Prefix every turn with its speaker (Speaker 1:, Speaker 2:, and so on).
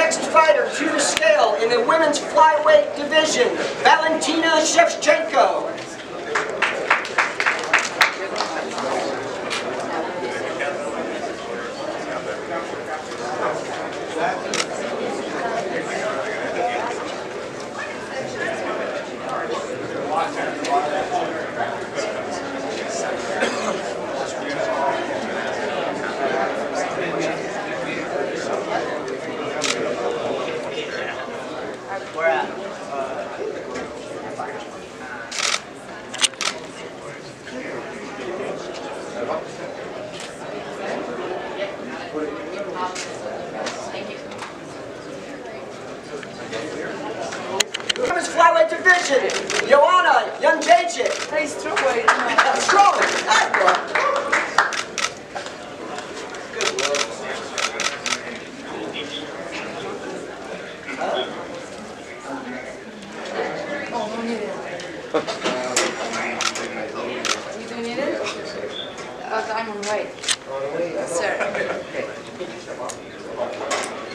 Speaker 1: next fighter to the scale in the women's flyweight division, Valentina Shevchenko.
Speaker 2: Where at?
Speaker 1: Women's flyweight division, Joanna Jedrzejczyk.
Speaker 2: Hey, strawweight.
Speaker 3: You do need it? I'm on the way. Sir.